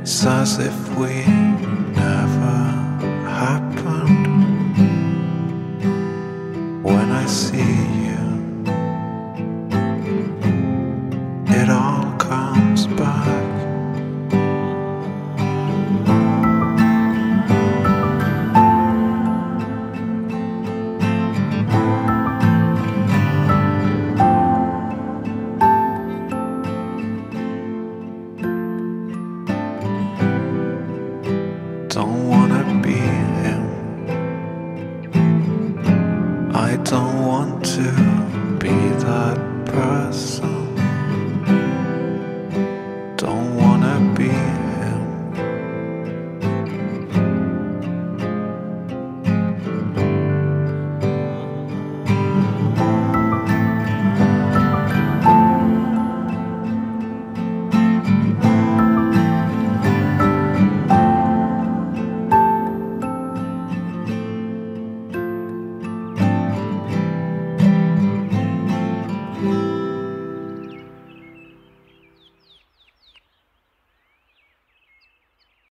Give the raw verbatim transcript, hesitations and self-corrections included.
It's as if we never happened. When I see you, it all comes back. Don't wanna be him. I don't want to be that person. Don't